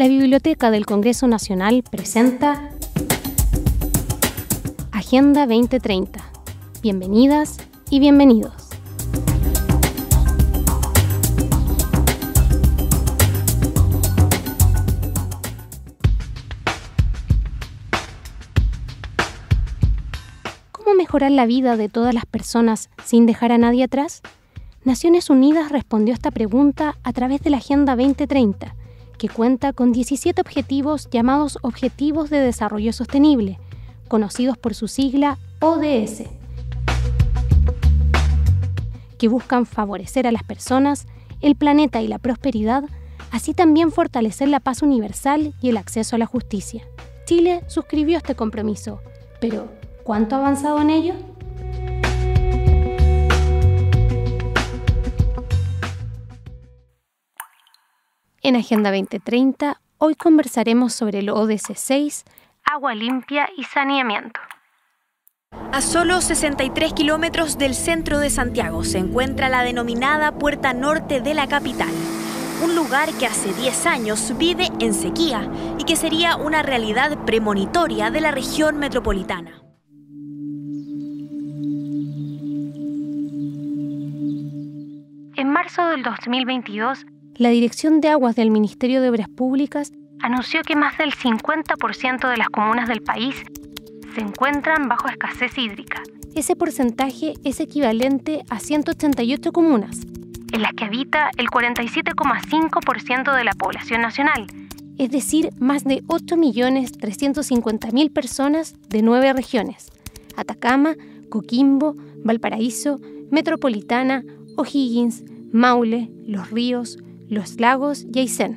La Biblioteca del Congreso Nacional presenta Agenda 2030. Bienvenidas y bienvenidos. ¿Cómo mejorar la vida de todas las personas sin dejar a nadie atrás? Naciones Unidas respondió a esta pregunta a través de la Agenda 2030, que cuenta con 17 objetivos llamados Objetivos de Desarrollo Sostenible, conocidos por su sigla ODS, que buscan favorecer a las personas, el planeta y la prosperidad, así también fortalecer la paz universal y el acceso a la justicia. Chile suscribió este compromiso, pero ¿cuánto ha avanzado en ello? En Agenda 2030, hoy conversaremos sobre el ODS 6, agua limpia y saneamiento. A solo 63 kilómetros del centro de Santiago se encuentra la denominada Puerta Norte de la capital, un lugar que hace 10 años vive en sequía y que sería una realidad premonitoria de la región metropolitana. En marzo del 2022, la Dirección de Aguas del Ministerio de Obras Públicas anunció que más del 50% de las comunas del país se encuentran bajo escasez hídrica. Ese porcentaje es equivalente a 188 comunas, en las que habita el 47,5% de la población nacional, es decir, más de 8.350.000 personas de 9 regiones: Atacama, Coquimbo, Valparaíso, Metropolitana, O'Higgins, Maule, Los Ríos, Los Lagos y Aysén.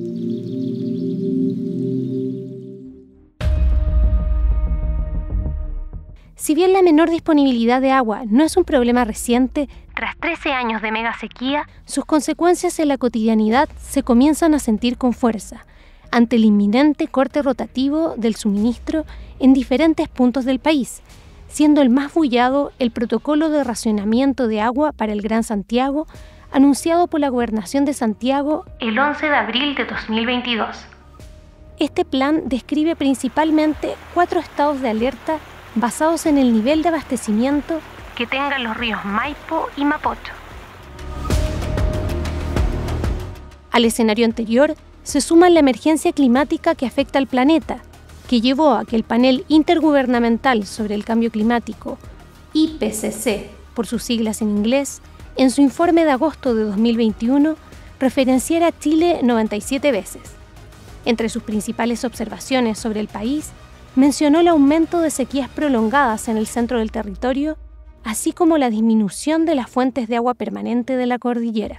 Si bien la menor disponibilidad de agua no es un problema reciente, tras 13 años de mega sequía, sus consecuencias en la cotidianidad se comienzan a sentir con fuerza, ante el inminente corte rotativo del suministro en diferentes puntos del país, siendo el más bullado el protocolo de racionamiento de agua para el Gran Santiago, anunciado por la Gobernación de Santiago el 11 de abril de 2022. Este plan describe principalmente 4 estados de alerta basados en el nivel de abastecimiento que tengan los ríos Maipo y Mapocho. Al escenario anterior se suma la emergencia climática que afecta al planeta, que llevó a que el Panel Intergubernamental sobre el Cambio Climático, IPCC por sus siglas en inglés, en su informe de agosto de 2021, referenciara a Chile 97 veces. Entre sus principales observaciones sobre el país, mencionó el aumento de sequías prolongadas en el centro del territorio, así como la disminución de las fuentes de agua permanente de la cordillera.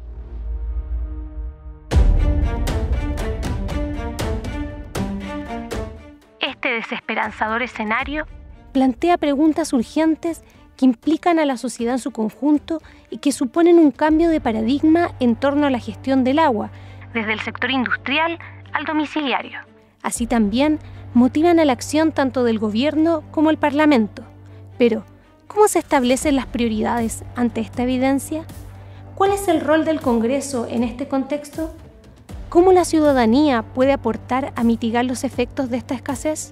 Este desesperanzador escenario plantea preguntas urgentes que implican a la sociedad en su conjunto y que suponen un cambio de paradigma en torno a la gestión del agua, desde el sector industrial al domiciliario. Así también motivan a la acción tanto del gobierno como el Parlamento. Pero, ¿cómo se establecen las prioridades ante esta evidencia? ¿Cuál es el rol del Congreso en este contexto? ¿Cómo la ciudadanía puede aportar a mitigar los efectos de esta escasez?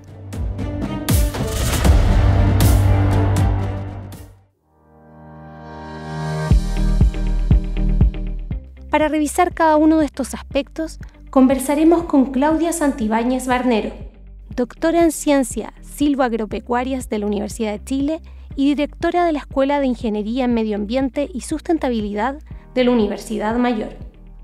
Para revisar cada uno de estos aspectos, conversaremos con Claudia Santibáñez Barnero, doctora en Ciencia Silvoagropecuarias de la Universidad de Chile y directora de la Escuela de Ingeniería en Medio Ambiente y Sustentabilidad de la Universidad Mayor.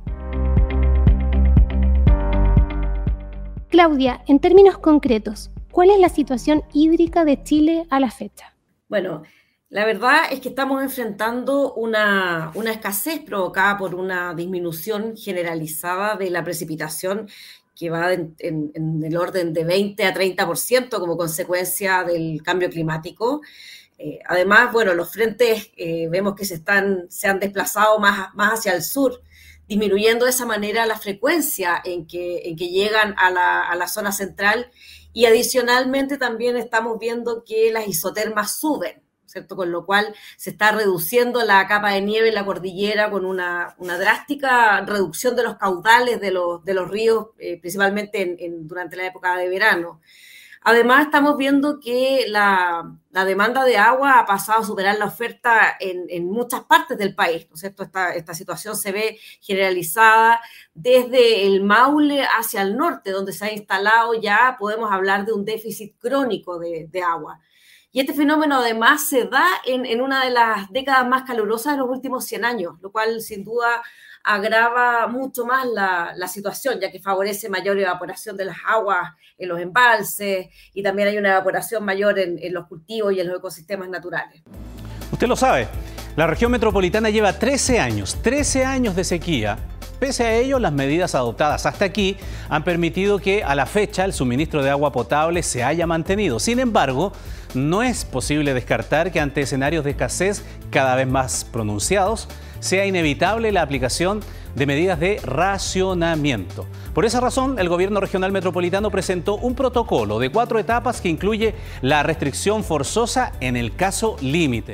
Claudia, en términos concretos, ¿cuál es la situación hídrica de Chile a la fecha? Bueno, la verdad es que estamos enfrentando una escasez provocada por una disminución generalizada de la precipitación que va en el orden de 20 a 30% como consecuencia del cambio climático. Además, bueno, los frentes vemos que se han desplazado más hacia el sur, disminuyendo de esa manera la frecuencia en que llegan a la zona central, y adicionalmente también estamos viendo que las isotermas suben. ¿cierto? Con lo cual se está reduciendo la capa de nieve en la cordillera con una drástica reducción de los caudales de los ríos, principalmente durante la época de verano. Además, estamos viendo que la demanda de agua ha pasado a superar la oferta en muchas partes del país, ¿no es cierto? Esta situación se ve generalizada desde el Maule hacia el norte, donde se ha instalado ya, podemos hablar de un déficit crónico de agua. Y este fenómeno además se da en una de las décadas más calurosas de los últimos 100 años, lo cual sin duda agrava mucho más la situación, ya que favorece mayor evaporación de las aguas en los embalses y también hay una evaporación mayor en los cultivos y en los ecosistemas naturales. Usted lo sabe, la región metropolitana lleva 13 años de sequía. Pese a ello, las medidas adoptadas hasta aquí han permitido que a la fecha el suministro de agua potable se haya mantenido. Sin embargo, no es posible descartar que ante escenarios de escasez cada vez más pronunciados, sea inevitable la aplicación de medidas de racionamiento. Por esa razón, el Gobierno Regional Metropolitano presentó un protocolo de 4 etapas que incluye la restricción forzosa en el caso límite.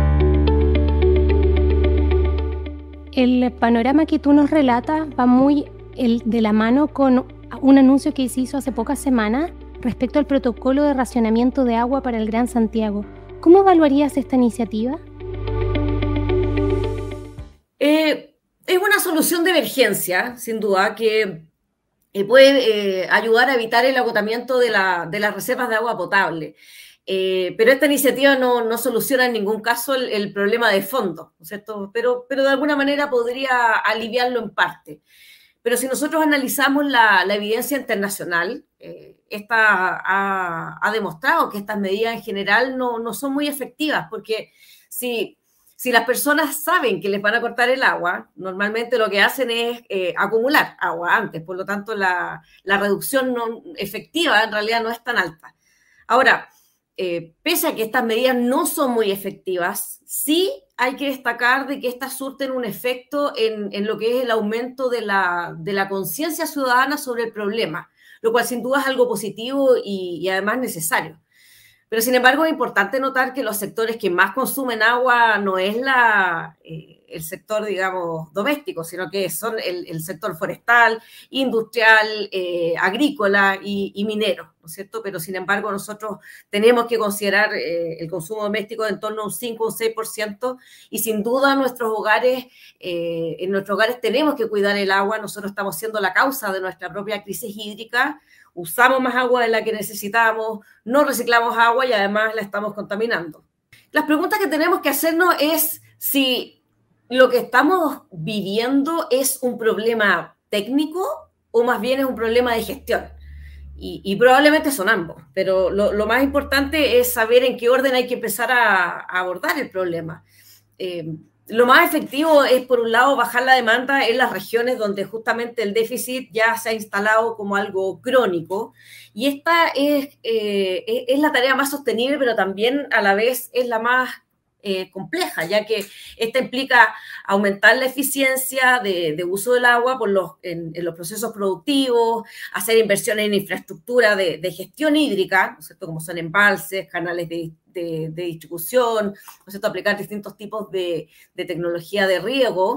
El panorama que tú nos relatas va muy de la mano con un anuncio que se hizo hace pocas semanas respecto al protocolo de racionamiento de agua para el Gran Santiago. ¿Cómo evaluarías esta iniciativa? Es una solución de emergencia, sin duda, que puede ayudar a evitar el agotamiento de las reservas de agua potable. Pero esta iniciativa no soluciona en ningún caso el problema de fondo, ¿no es cierto? Pero de alguna manera podría aliviarlo en parte. Pero si nosotros analizamos la evidencia internacional, esta ha demostrado que estas medidas en general no son muy efectivas, porque si las personas saben que les van a cortar el agua, normalmente lo que hacen es acumular agua antes, por lo tanto la reducción efectiva en realidad no es tan alta. Ahora, pese a que estas medidas no son muy efectivas, sí hay que destacar de que estas surten un efecto en lo que es el aumento de la conciencia ciudadana sobre el problema, lo cual sin duda es algo positivo y además necesario. Pero sin embargo es importante notar que los sectores que más consumen agua no es el sector, digamos, doméstico, sino que son el sector forestal, industrial, agrícola y minero, ¿no es cierto? Pero sin embargo nosotros tenemos que considerar el consumo doméstico en torno a un 5 o un 6% y sin duda en nuestros hogares tenemos que cuidar el agua. Nosotros estamos siendo la causa de nuestra propia crisis hídrica. Usamos más agua de la que necesitamos, no reciclamos agua y además la estamos contaminando. Las preguntas que tenemos que hacernos es si lo que estamos viviendo es un problema técnico o más bien es un problema de gestión. Y probablemente son ambos, pero lo más importante es saber en qué orden hay que empezar a abordar el problema. Lo más efectivo es, por un lado, bajar la demanda en las regiones donde justamente el déficit ya se ha instalado como algo crónico. Y esta es la tarea más sostenible, pero también a la vez es la más compleja, ya que esta implica aumentar la eficiencia de uso del agua en los procesos productivos, hacer inversiones en infraestructura de gestión hídrica, ¿no es cierto?, como son embalses, canales de distribución, ¿no es cierto?, aplicar distintos tipos de tecnología de riego.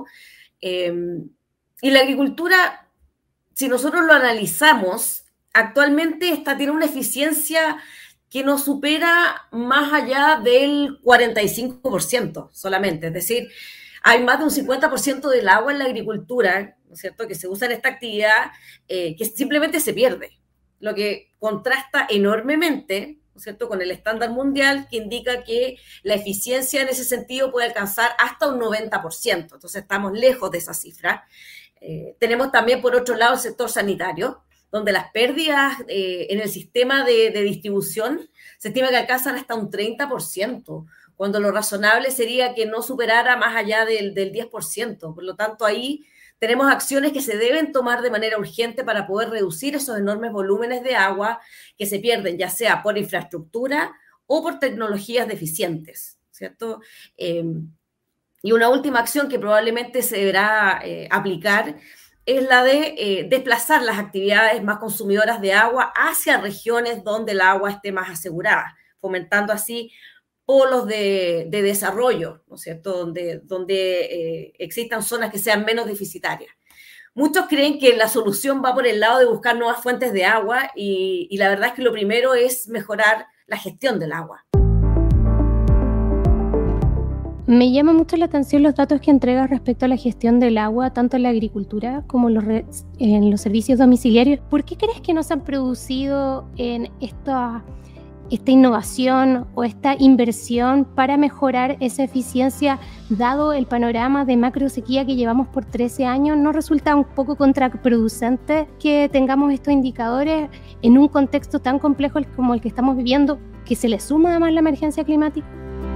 Y la agricultura, si nosotros lo analizamos, actualmente tiene una eficiencia que no supera más allá del 45% solamente. Es decir, hay más de un 50% del agua en la agricultura, ¿no es cierto?, que se usa en esta actividad, que simplemente se pierde, lo que contrasta enormemente, ¿no es cierto?, con el estándar mundial que indica que la eficiencia en ese sentido puede alcanzar hasta un 90%. Entonces estamos lejos de esa cifra. Tenemos también, por otro lado, el sector sanitario, donde las pérdidas en el sistema de distribución se estima que alcanzan hasta un 30%, cuando lo razonable sería que no superara más allá del 10%. Por lo tanto, ahí tenemos acciones que se deben tomar de manera urgente para poder reducir esos enormes volúmenes de agua que se pierden, ya sea por infraestructura o por tecnologías deficientes, ¿cierto? Y una última acción que probablemente se deberá aplicar es la de desplazar las actividades más consumidoras de agua hacia regiones donde el agua esté más asegurada, fomentando así polos de desarrollo, ¿no es cierto?, donde existan zonas que sean menos deficitarias. Muchos creen que la solución va por el lado de buscar nuevas fuentes de agua y la verdad es que lo primero es mejorar la gestión del agua. Me llama mucho la atención los datos que entregas respecto a la gestión del agua, tanto en la agricultura como en los servicios domiciliarios. ¿Por qué crees que no se han producido en esta innovación o esta inversión para mejorar esa eficiencia, dado el panorama de macrosequía que llevamos por 13 años? ¿No resulta un poco contraproducente que tengamos estos indicadores en un contexto tan complejo como el que estamos viviendo, que se le suma además la emergencia climática?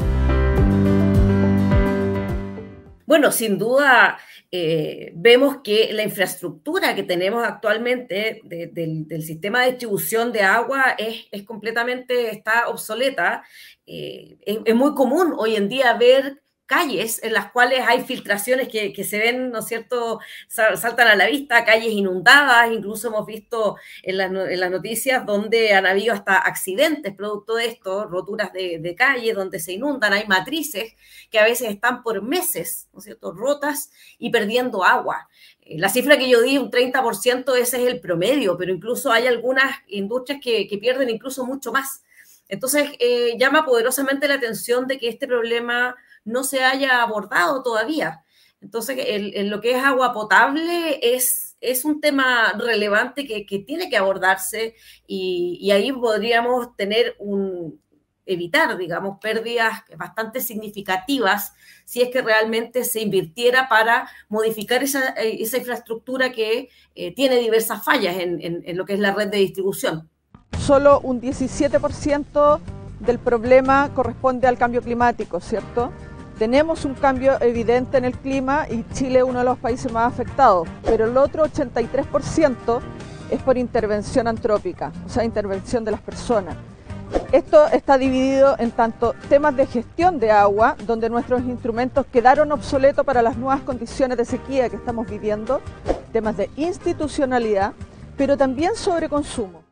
Bueno, sin duda vemos que la infraestructura que tenemos actualmente del sistema de distribución de agua está obsoleta. Es muy común hoy en día ver calles en las cuales hay filtraciones que se ven, ¿no es cierto?, saltan a la vista, calles inundadas. Incluso hemos visto en las noticias donde han habido hasta accidentes producto de esto, roturas de calle donde se inundan, hay matrices que a veces están por meses, ¿no es cierto?, rotas y perdiendo agua. La cifra que yo di, un 30%, ese es el promedio, pero incluso hay algunas industrias que pierden incluso mucho más. Entonces, llama poderosamente la atención de que este problema no se haya abordado todavía. Entonces, en lo que es agua potable es un tema relevante que tiene que abordarse y ahí podríamos evitar, digamos, pérdidas bastante significativas si es que realmente se invirtiera para modificar esa infraestructura que tiene diversas fallas en lo que es la red de distribución. Solo un 17% del problema corresponde al cambio climático, ¿cierto? Tenemos un cambio evidente en el clima y Chile es uno de los países más afectados, pero el otro 83% es por intervención antrópica, o sea, intervención de las personas. Esto está dividido en tanto temas de gestión de agua, donde nuestros instrumentos quedaron obsoletos para las nuevas condiciones de sequía que estamos viviendo, temas de institucionalidad, pero también sobre consumo.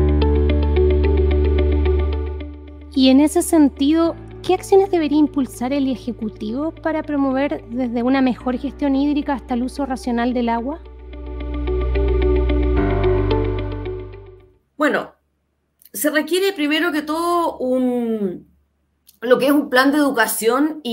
Y en ese sentido, ¿qué acciones debería impulsar el Ejecutivo para promover desde una mejor gestión hídrica hasta el uso racional del agua? Bueno, se requiere primero que todo lo que es un plan de educación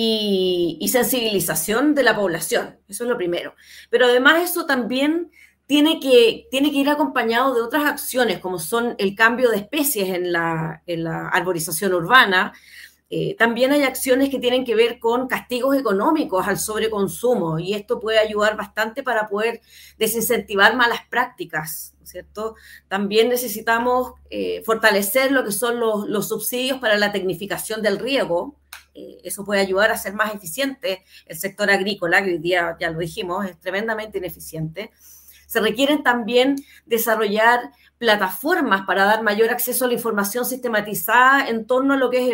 y sensibilización de la población. Eso es lo primero. Pero además eso también tiene que ir acompañado de otras acciones, como son el cambio de especies en la arborización urbana. También hay acciones que tienen que ver con castigos económicos al sobreconsumo, y esto puede ayudar bastante para poder desincentivar malas prácticas, ¿no es cierto? También necesitamos fortalecer lo que son los subsidios para la tecnificación del riego. Eso puede ayudar a ser más eficiente el sector agrícola, que hoy día, ya lo dijimos, es tremendamente ineficiente. Se requieren también desarrollar plataformas para dar mayor acceso a la información sistematizada en torno a lo que es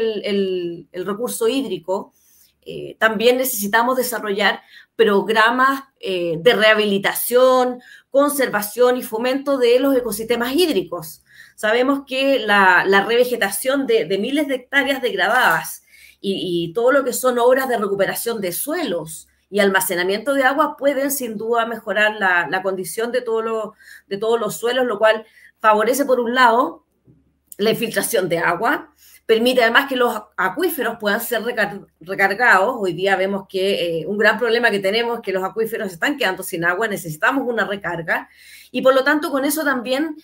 el recurso hídrico. También necesitamos desarrollar programas de rehabilitación, conservación y fomento de los ecosistemas hídricos. Sabemos que la revegetación de miles de hectáreas degradadas y todo lo que son obras de recuperación de suelos y almacenamiento de agua pueden sin duda mejorar la condición de todos los suelos, lo cual favorece por un lado la infiltración de agua, permite además que los acuíferos puedan ser recargados. Hoy día vemos que un gran problema que tenemos es que los acuíferos se están quedando sin agua, necesitamos una recarga y por lo tanto con eso también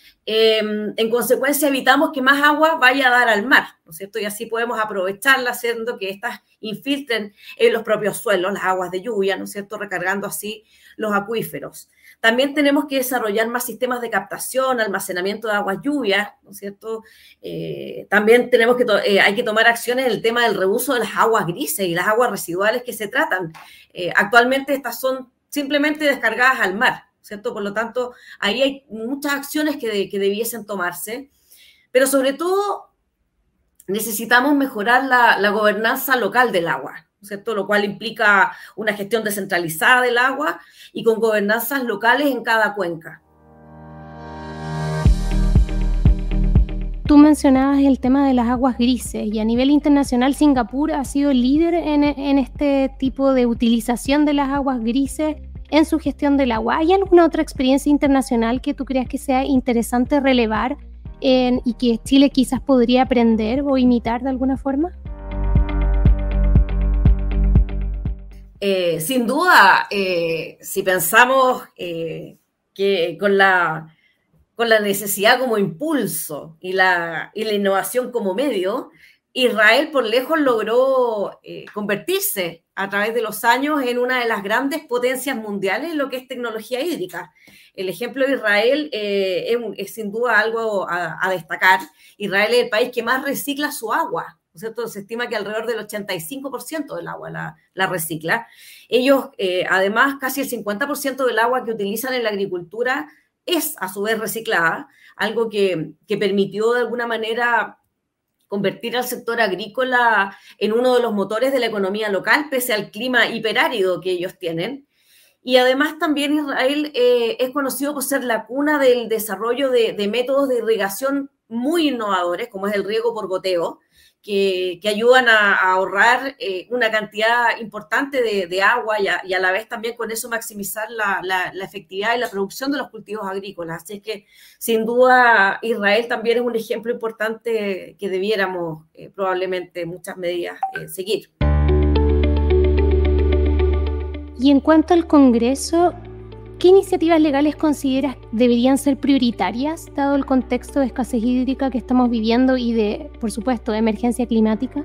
en consecuencia evitamos que más agua vaya a dar al mar, ¿no es cierto? Y así podemos aprovecharla haciendo que estas infiltren en los propios suelos, las aguas de lluvia, ¿no es cierto? Recargando así los acuíferos. También tenemos que desarrollar más sistemas de captación, almacenamiento de aguas lluvias, ¿no es cierto? También hay que tomar acciones en el tema del reuso de las aguas grises y las aguas residuales que se tratan. Actualmente estas son simplemente descargadas al mar, ¿cierto? Por lo tanto, ahí hay muchas acciones que debiesen tomarse, pero sobre todo necesitamos mejorar la gobernanza local del agua, ¿cierto? Lo cual implica una gestión descentralizada del agua y con gobernanzas locales en cada cuenca. Tú mencionabas el tema de las aguas grises y a nivel internacional Singapur ha sido líder en este tipo de utilización de las aguas grises en su gestión del agua. ¿Hay alguna otra experiencia internacional que tú creas que sea interesante relevar y que Chile quizás podría aprender o imitar de alguna forma? Sin duda, si pensamos que con la necesidad como impulso y la innovación como medio, Israel por lejos logró convertirse a través de los años en una de las grandes potencias mundiales en lo que es tecnología hídrica. El ejemplo de Israel es sin duda algo a destacar. Israel es el país que más recicla su agua, ¿no es cierto? Se estima que alrededor del 85% del agua la recicla. Ellos, además, casi el 50% del agua que utilizan en la agricultura es a su vez reciclada, algo que permitió de alguna manera convertir al sector agrícola en uno de los motores de la economía local, pese al clima hiperárido que ellos tienen. Y además también Israel es conocido por ser la cuna del desarrollo de métodos de irrigación muy innovadores, como es el riego por goteo, que ayudan a ahorrar una cantidad importante de agua y a la vez también con eso maximizar la efectividad y la producción de los cultivos agrícolas. Así es que sin duda Israel también es un ejemplo importante que debiéramos probablemente muchas medidas seguir. Y en cuanto al Congreso, ¿qué iniciativas legales consideras deberían ser prioritarias, dado el contexto de escasez hídrica que estamos viviendo y de, por supuesto, de emergencia climática?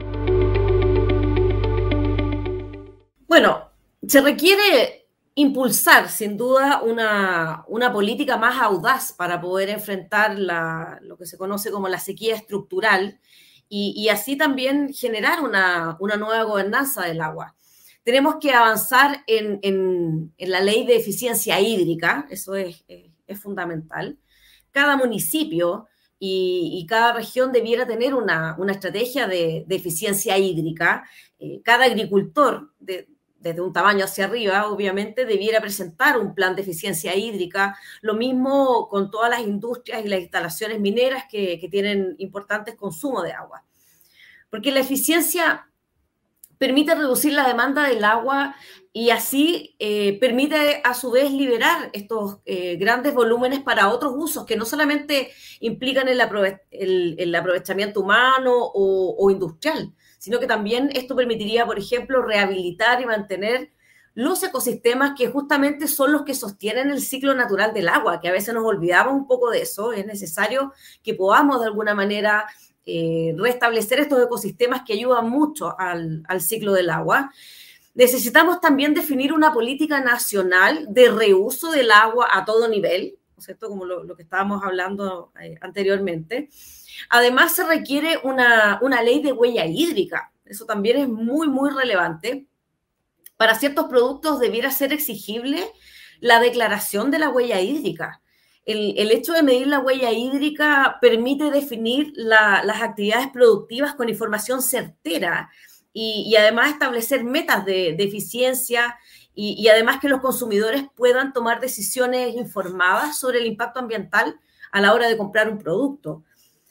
Bueno, se requiere impulsar, sin duda, una política más audaz para poder enfrentar lo que se conoce como la sequía estructural y así también generar una nueva gobernanza del agua. Tenemos que avanzar en la ley de eficiencia hídrica, eso es fundamental. Cada municipio y cada región debiera tener una estrategia de eficiencia hídrica. Cada agricultor, desde un tamaño hacia arriba, obviamente, debiera presentar un plan de eficiencia hídrica. Lo mismo con todas las industrias y las instalaciones mineras que tienen importantes consumos de agua. Porque la eficiencia permite reducir la demanda del agua y así permite a su vez liberar estos grandes volúmenes para otros usos que no solamente implican el aprovechamiento humano o industrial, sino que también esto permitiría, por ejemplo, rehabilitar y mantener los ecosistemas que justamente son los que sostienen el ciclo natural del agua, que a veces nos olvidamos un poco de eso. Es necesario que podamos de alguna manera restablecer estos ecosistemas que ayudan mucho al ciclo del agua. Necesitamos también definir una política nacional de reuso del agua a todo nivel, ¿no es cierto? Como lo que estábamos hablando anteriormente. Además, se requiere una ley de huella hídrica. Eso también es muy, muy relevante. Para ciertos productos debiera ser exigible la declaración de la huella hídrica. El hecho de medir la huella hídrica permite definir las actividades productivas con información certera y además establecer metas de eficiencia y además que los consumidores puedan tomar decisiones informadas sobre el impacto ambiental a la hora de comprar un producto.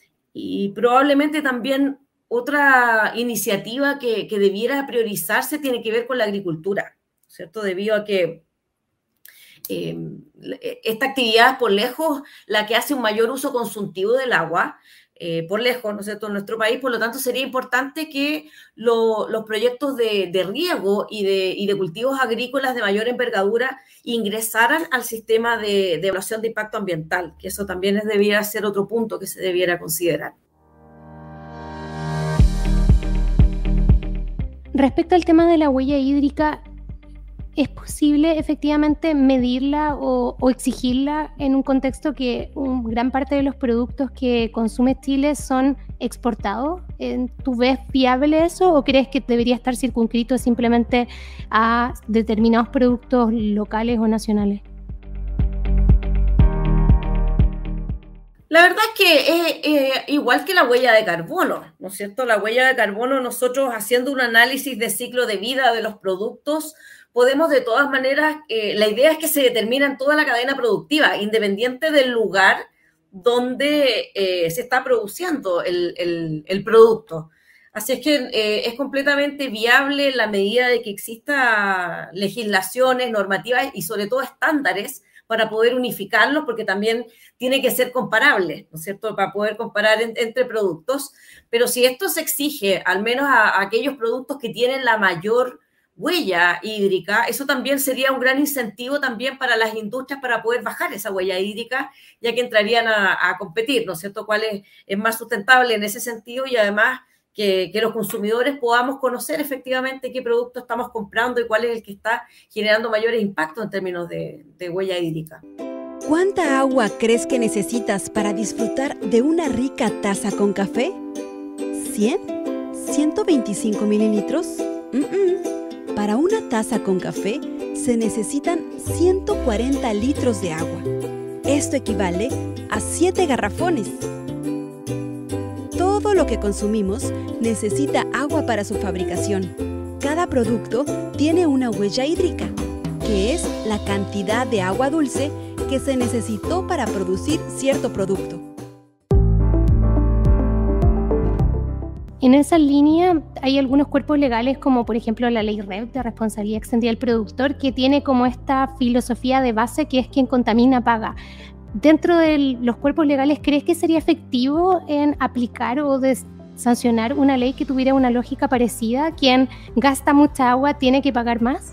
Y probablemente también otra iniciativa que debiera priorizarse tiene que ver con la agricultura, ¿cierto? Debido a que esta actividad es por lejos la que hace un mayor uso consultivo del agua, por lejos, ¿no es cierto?, en nuestro país. Por lo tanto, sería importante que los proyectos de riego y de cultivos agrícolas de mayor envergadura ingresaran al sistema de evaluación de impacto ambiental, que eso también debiera ser otro punto que se debiera considerar. Respecto al tema de la huella hídrica, ¿es posible efectivamente medirla o exigirla en un contexto que gran parte de los productos que consume Chile son exportados? ¿Tú ves viable eso o crees que debería estar circunscrito simplemente a determinados productos locales o nacionales? La verdad es que es igual que la huella de carbono, ¿no es cierto? La huella de carbono, nosotros haciendo un análisis de ciclo de vida de los productos, podemos de todas maneras, la idea es que se determina en toda la cadena productiva, independiente del lugar donde se está produciendo el producto. Así es que es completamente viable en la medida de que exista legislaciones, normativas y sobre todo estándares para poder unificarlos, porque también tiene que ser comparable, ¿no es cierto?, para poder comparar entre productos. Pero si esto se exige, al menos a aquellos productos que tienen la mayor huella hídrica, eso también sería un gran incentivo también para las industrias para poder bajar esa huella hídrica, ya que entrarían a competir, ¿no es cierto?, cuál es más sustentable en ese sentido, y además que los consumidores podamos conocer efectivamente qué producto estamos comprando y cuál es el que está generando mayores impactos en términos de huella hídrica. ¿Cuánta agua crees que necesitas para disfrutar de una rica taza con café? ¿100? ¿125 mililitros? Para una taza con café se necesitan 140 litros de agua. Esto equivale a 7 garrafones. Todo lo que consumimos necesita agua para su fabricación. Cada producto tiene una huella hídrica, que es la cantidad de agua dulce que se necesitó para producir cierto producto. En esa línea hay algunos cuerpos legales, como por ejemplo la Ley REP de responsabilidad extendida del productor, que tiene como esta filosofía de base que es quien contamina paga. Dentro de los cuerpos legales, ¿crees que sería efectivo en aplicar o sancionar una ley que tuviera una lógica parecida? ¿Quien gasta mucha agua tiene que pagar más?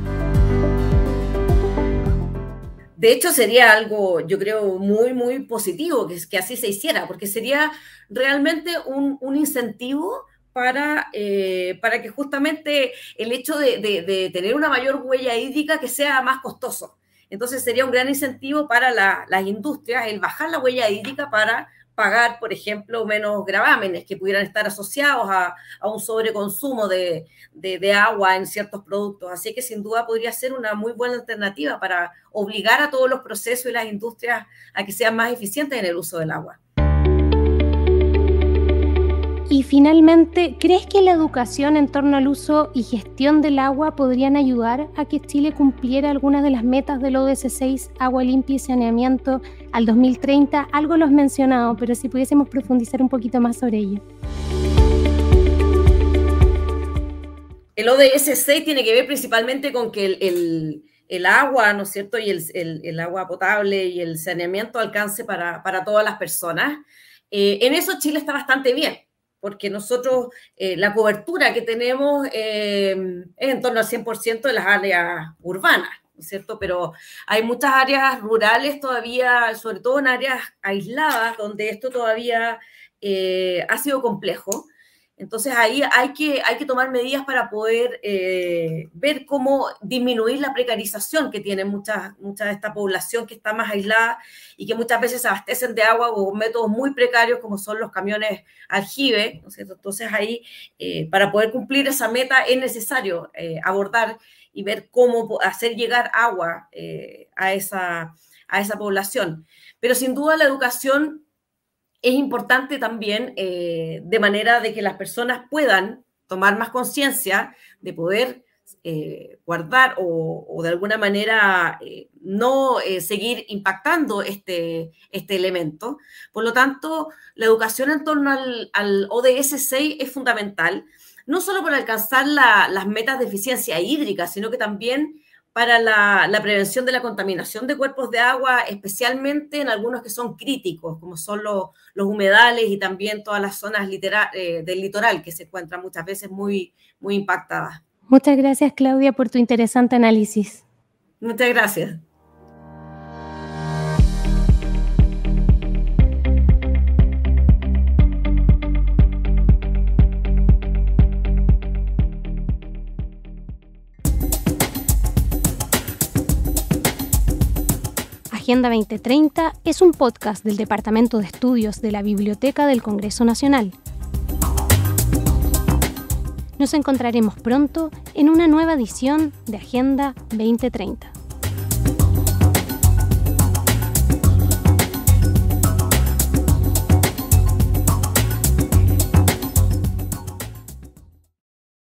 De hecho, sería algo, yo creo, muy, muy positivo que así se hiciera, porque sería realmente un incentivo para que justamente el hecho de tener una mayor huella hídrica que sea más costoso. Entonces sería un gran incentivo para las industrias el bajar la huella hídrica para pagar, por ejemplo, menos gravámenes que pudieran estar asociados a un sobreconsumo de agua en ciertos productos. Así que sin duda podría ser una muy buena alternativa para obligar a todos los procesos y las industrias a que sean más eficientes en el uso del agua. Y finalmente, ¿crees que la educación en torno al uso y gestión del agua podrían ayudar a que Chile cumpliera algunas de las metas del ODS 6, agua limpia y saneamiento, al 2030? Algo lo has mencionado, pero si pudiésemos profundizar un poquito más sobre ello. El ODS 6 tiene que ver principalmente con que el agua, ¿no es cierto?, y el agua potable y el saneamiento alcance para todas las personas. En eso Chile está bastante bien, porque nosotros la cobertura que tenemos es en torno al 100% de las áreas urbanas, ¿no es cierto? Pero hay muchas áreas rurales todavía, sobre todo en áreas aisladas, donde esto todavía ha sido complejo. Entonces ahí hay que tomar medidas para poder ver cómo disminuir la precarización que tiene mucha de esta población que está más aislada y que muchas veces se abastecen de agua con métodos muy precarios como son los camiones aljibe, ¿no es cierto? Entonces ahí para poder cumplir esa meta es necesario abordar y ver cómo hacer llegar agua a esa población. Pero sin duda la educación es importante también de manera de que las personas puedan tomar más conciencia de poder guardar o de alguna manera no seguir impactando este elemento. Por lo tanto, la educación en torno al ODS 6 es fundamental, no solo para alcanzar las metas de eficiencia hídrica, sino que también para la prevención de la contaminación de cuerpos de agua, especialmente en algunos que son críticos, como son los humedales y también todas las zonas del litoral, que se encuentran muchas veces muy, muy impactadas. Muchas gracias, Claudia, por tu interesante análisis. Muchas gracias. Agenda 2030 es un podcast del Departamento de Estudios de la Biblioteca del Congreso Nacional. Nos encontraremos pronto en una nueva edición de Agenda 2030.